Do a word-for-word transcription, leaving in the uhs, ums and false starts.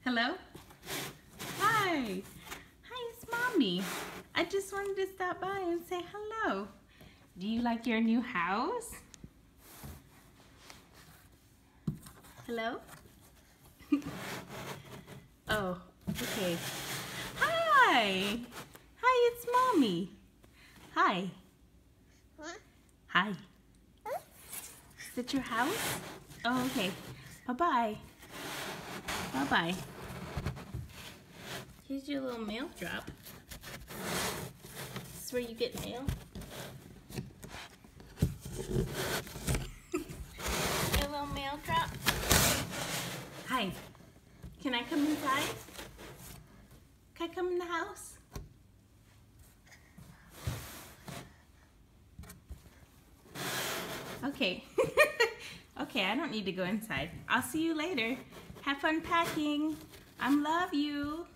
Hello? Hi. Hi, it's Mommy. I just wanted to stop by and say hello. Do you like your new house? Hello? Oh, okay. Hi. Hi, it's Mommy. Hi. Hi. Is it your house? Oh, okay. Bye-bye. Bye-bye. Here's your little mail drop. This is where you get mail. Your little mail drop. Hi. Can I come inside? Can I come in the house? Okay. Okay, I don't need to go inside. I'll see you later. Have fun packing. I love you.